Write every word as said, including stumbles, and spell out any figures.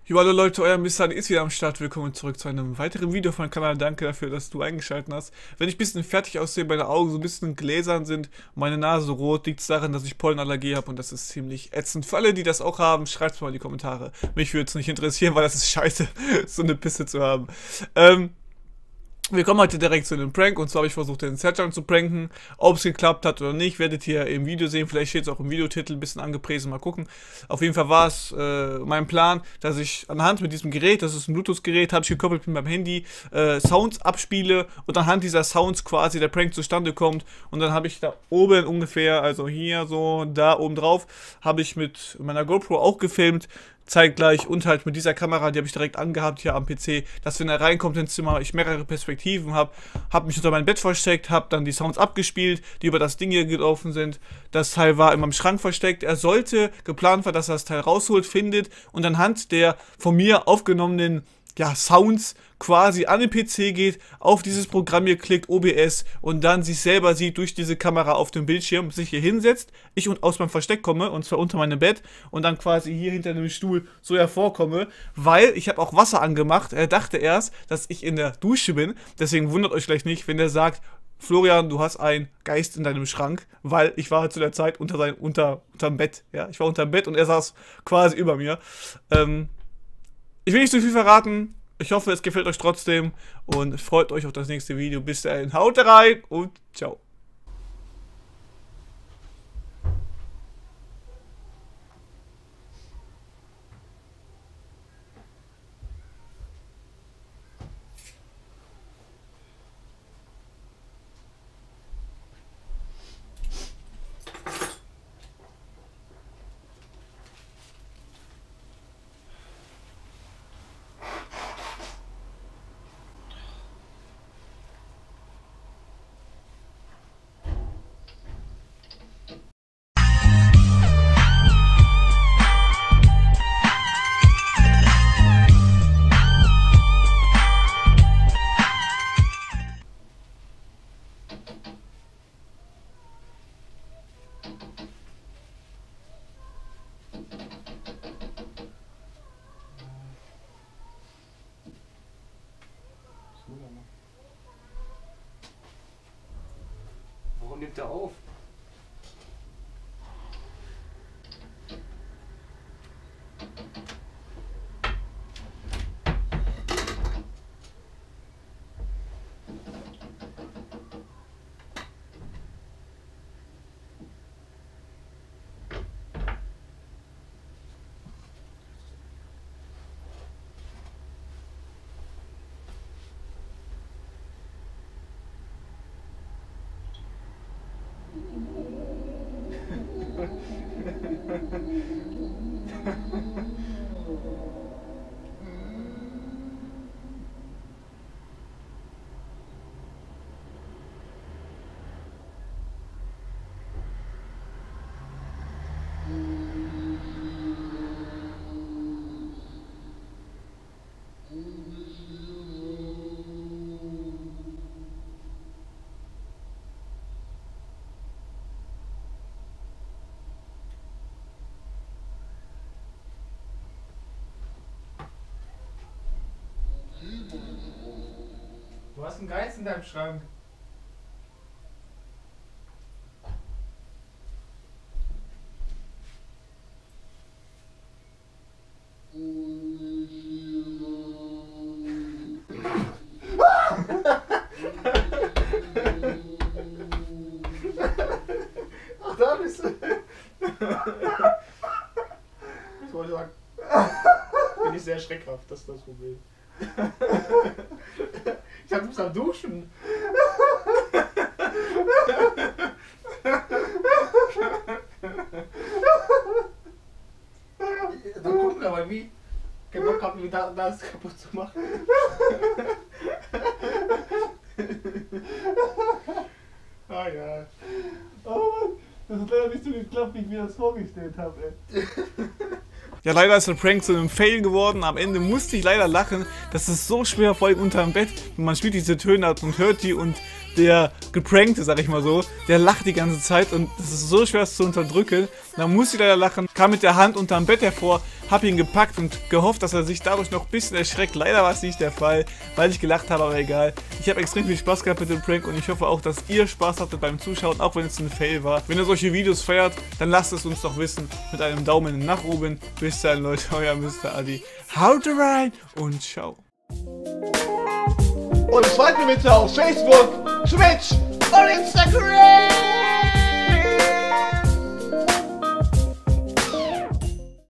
Jo, hallo Leute, euer Mister ist wieder am Start. Willkommen zurück zu einem weiteren Video von meinem Kanal. Danke dafür, dass du eingeschaltet hast. Wenn ich ein bisschen fertig aussehe, meine Augen so ein bisschen gläsern sind und meine Nase rot, liegt es daran, dass ich Pollenallergie habe und das ist ziemlich ätzend. Für alle, die das auch haben, schreibt es mal in die Kommentare. Mich würde es nicht interessieren, weil das ist scheiße, so eine Pisse zu haben. Ähm... Wir kommen heute direkt zu einem Prank, und zwar habe ich versucht, den Sergeant zu pranken. Ob es geklappt hat oder nicht, werdet ihr im Video sehen. Vielleicht steht es auch im Videotitel, ein bisschen angepriesen, mal gucken. Auf jeden Fall war es äh, mein Plan, dass ich anhand mit diesem Gerät, das ist ein Bluetooth-Gerät, habe ich gekoppelt mit meinem Handy, äh, Sounds abspiele und anhand dieser Sounds quasi der Prank zustande kommt. Und dann habe ich da oben ungefähr, also hier so, da oben drauf, habe ich mit meiner GoPro auch gefilmt. Zeitgleich und halt mit dieser Kamera, die habe ich direkt angehabt hier am P C, dass wenn er reinkommt ins Zimmer, ich mehrere Perspektiven habe, habe mich unter mein Bett versteckt, habe dann die Sounds abgespielt, die über das Ding hier gelaufen sind. Das Teil war in meinem Schrank versteckt. Er sollte, geplant war, dass er das Teil rausholt, findet und anhand der von mir aufgenommenen ja, Sounds quasi an den P C geht, auf dieses Programm hier klickt, O B S, und dann sich selber sieht durch diese Kamera auf dem Bildschirm, sich hier hinsetzt, ich und aus meinem Versteck komme, und zwar unter meinem Bett, und dann quasi hier hinter einem Stuhl so hervorkomme, weil ich habe auch Wasser angemacht. Er dachte erst, dass ich in der Dusche bin, deswegen wundert euch gleich nicht, wenn er sagt, Florian, du hast einen Geist in deinem Schrank, weil ich war zu der Zeit unter sein, unter, unterm Bett, ja, ich war unterm Bett und er saß quasi über mir. Ähm, Ich will nicht zu viel verraten. Ich hoffe, es gefällt euch trotzdem und freut euch auf das nächste Video. Bis dahin, haut rein und ciao. Warum nimmt er auf? Du hast einen Geist in deinem Schrank. Ach, da bist du. Was soll ich sagen? Bin ich sehr schreckhaft, das ist das Problem. Ich hab mich am Duschen. Dann gucken wir mal, wie kein Bock haben, wie da, das kaputt zu machen. Ah ja. Oh Mann, das hat leider nicht so geklappt, wie ich mir das vorgestellt habe, ey. Ja, leider ist der Prank zu einem Fail geworden. Am Ende musste ich leider lachen. Das ist so schwer, vor allem unterm Bett. Und man spielt diese Töne ab und hört die und der Geprankte, sag ich mal so, der lacht die ganze Zeit und es ist so schwer es zu unterdrücken. Dann musste ich leider lachen, kam mit der Hand unterm Bett hervor, hab ihn gepackt und gehofft, dass er sich dadurch noch ein bisschen erschreckt. Leider war es nicht der Fall, weil ich gelacht habe, aber egal. Ich habe extrem viel Spaß gehabt mit dem Prank und ich hoffe auch, dass ihr Spaß hattet beim Zuschauen, auch wenn es ein Fail war. Wenn ihr solche Videos feiert, dann lasst es uns doch wissen mit einem Daumen nach oben. Bis dann, Leute, euer Mister Adi. Haut rein und ciao. Und folgt mir bitte auf Facebook, Twitch und Instagram.